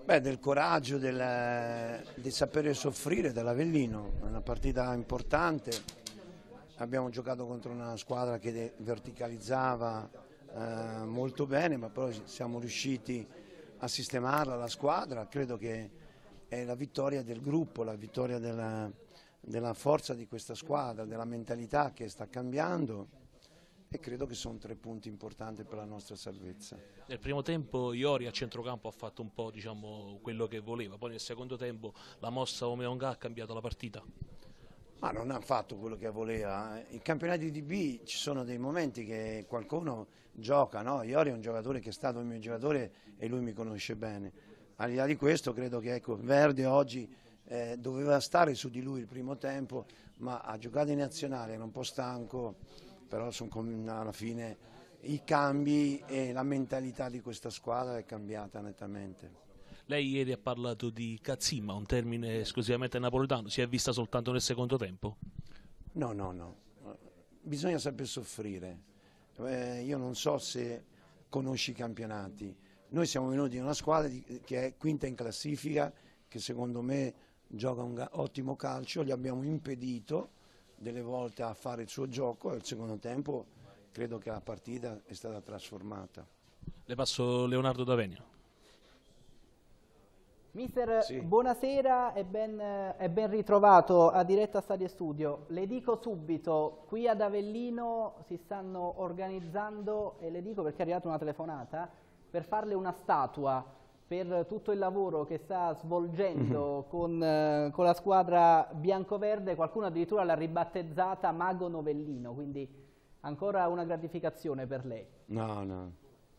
Beh, del coraggio, di sapere soffrire dell'Avellino, è una partita importante. Abbiamo giocato contro una squadra che verticalizzava molto bene, ma poi siamo riusciti a sistemarla la squadra. Credo che è la vittoria del gruppo, la vittoria della forza di questa squadra, della mentalità che sta cambiando. E credo che sono 3 punti importanti per la nostra salvezza. Nel primo tempo Iori a centrocampo ha fatto un po', diciamo, quello che voleva, poi nel secondo tempo la mossa Omeonga ha cambiato la partita. Ma non ha fatto quello che voleva. I campionati di B ci sono dei momenti che qualcuno gioca, no? Iori è un giocatore che è stato il mio giocatore e lui mi conosce bene. Al di là di questo credo che ecco, Verde oggi doveva stare su di lui il primo tempo, ma ha giocato in nazionale, era un po' stanco, però alla fine i cambi e la mentalità di questa squadra è cambiata nettamente. Lei ieri ha parlato di cazzimma, un termine esclusivamente napoletano, si è vista soltanto nel secondo tempo? No, no, no, bisogna saper soffrire. Io non so se conosci i campionati. Noi siamo venuti in una squadra che è quinta in classifica, che secondo me gioca un ottimo calcio, gli abbiamo impedito delle volte a fare il suo gioco e al secondo tempo credo che la partita è stata trasformata. Le passo Leonardo D'Avenio. Mister, Sì. buonasera e ben ritrovato a Diretta Stadio Studio. Le dico subito, qui ad Avellino si stanno organizzando, e le dico perché è arrivata una telefonata, per farle una statua per tutto il lavoro che sta svolgendo con la squadra biancoverde. Qualcuno addirittura l'ha ribattezzata Mago Novellino, quindi ancora una gratificazione per lei. No, no.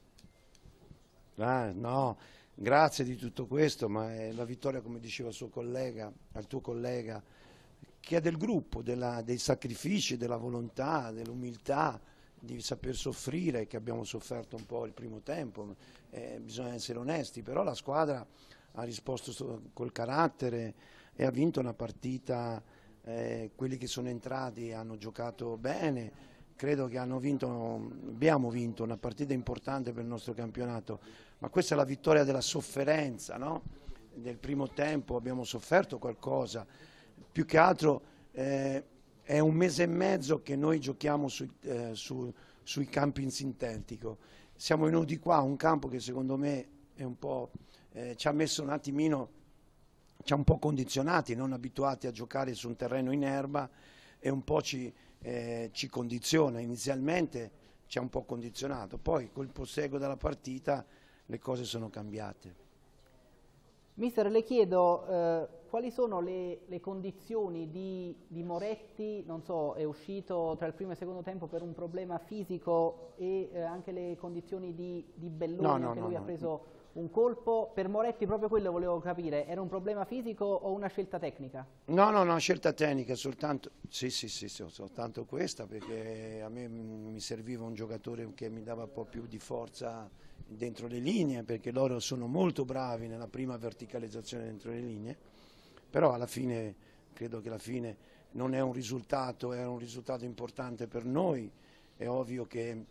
No, grazie di tutto questo, ma è la vittoria, come diceva il suo collega, al tuo collega, che è del gruppo, dei sacrifici, della volontà, dell'umiltà, di saper soffrire, che abbiamo sofferto un po' il primo tempo, bisogna essere onesti, però la squadra ha risposto col carattere e ha vinto una partita, quelli che sono entrati hanno giocato bene. Credo che abbiamo vinto una partita importante per il nostro campionato, ma questa è la vittoria della sofferenza, no? Del primo tempo abbiamo sofferto qualcosa, più che altro è 1 mese e mezzo che noi giochiamo sui campi in sintetico. Siamo venuti qua a un campo che secondo me è un po', ci ha messo un attimino, ci ha un po' condizionati, non abituati a giocare su un terreno in erba e un po' ci condiziona. Inizialmente ci ha un po' condizionato, poi col proseguo della partita le cose sono cambiate. Mister, le chiedo quali sono le condizioni di Moretti. Non so, è uscito tra il primo e il secondo tempo per un problema fisico, e anche le condizioni di Belloni, anche lui ha preso un colpo. Per Moretti proprio quello volevo capire, era un problema fisico o una scelta tecnica? No, no, una scelta tecnica, soltanto, sì, soltanto questa, perché a me mi serviva un giocatore che mi dava un po' più di forza dentro le linee, perché loro sono molto bravi nella prima verticalizzazione dentro le linee, però alla fine, credo che alla fine non è un risultato, è un risultato importante per noi. È ovvio che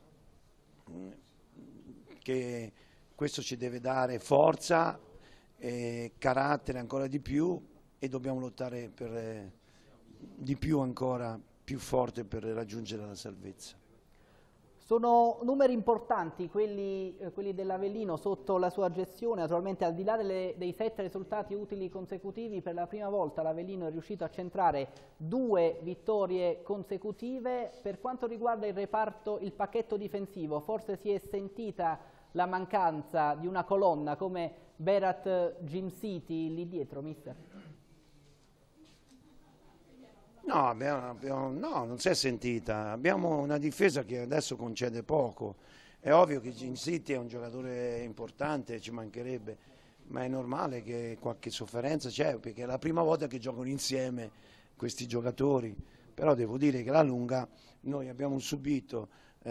questo ci deve dare forza e carattere ancora di più, e dobbiamo lottare per di più ancora, più forte, per raggiungere la salvezza. Sono numeri importanti quelli dell'Avellino sotto la sua gestione. Naturalmente, al di là dei 7 risultati utili consecutivi, per la prima volta l'Avellino è riuscito a centrare 2 vittorie consecutive. Per quanto riguarda il reparto, il pacchetto difensivo, forse si è sentita la mancanza di una colonna come Berat Jimsiti lì dietro, mister? No, no, non si è sentita. Abbiamo una difesa che adesso concede poco. È ovvio che Gin City è un giocatore importante, ci mancherebbe, ma è normale che qualche sofferenza c'è, perché è la prima volta che giocano insieme questi giocatori. Però devo dire che alla lunga noi abbiamo subito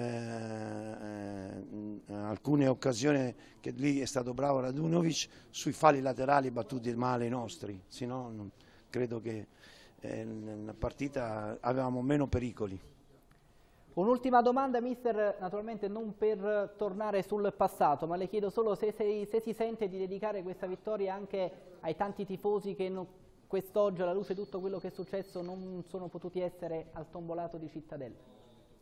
alcune occasioni che lì è stato bravo Radunovic, sui falli laterali battuti male i nostri, se no credo che nella partita avevamo meno pericoli. Un'ultima domanda, mister, naturalmente non per tornare sul passato, ma le chiedo solo se si sente di dedicare questa vittoria anche ai tanti tifosi che quest'oggi, alla luce di tutto quello che è successo, non sono potuti essere al tombolato di Cittadella.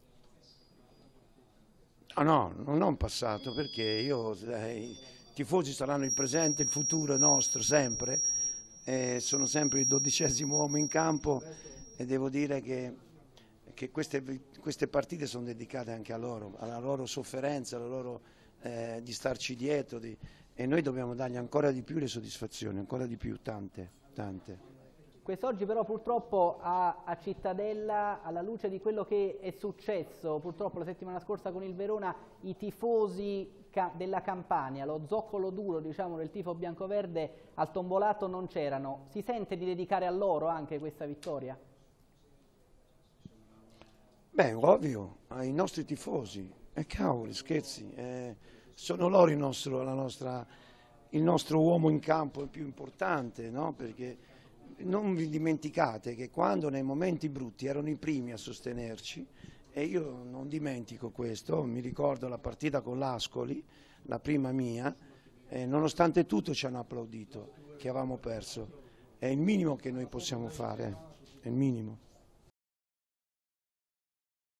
No, non ho un passato, perché i tifosi saranno il presente, il futuro è nostro sempre, sono sempre il 12° uomo in campo e devo dire che queste partite sono dedicate anche a loro, alla loro sofferenza, alla loro di starci dietro, e noi dobbiamo dargli ancora di più le soddisfazioni, ancora di più, tante, tante. Quest'oggi però purtroppo a Cittadella, alla luce di quello che è successo purtroppo la settimana scorsa con il Verona, i tifosi della Campania, lo zoccolo duro, diciamo, del tifo biancoverde al tombolato non c'erano. Si sente di dedicare a loro anche questa vittoria? Beh, ovvio, ai nostri tifosi, cavoli, scherzi, sono loro il nostro uomo in campo più importante, no? Perché non vi dimenticate che quando nei momenti brutti erano i primi a sostenerci, e io non dimentico questo, mi ricordo la partita con l'Ascoli, la prima mia, nonostante tutto ci hanno applaudito che avevamo perso, è il minimo che noi possiamo fare, è il minimo.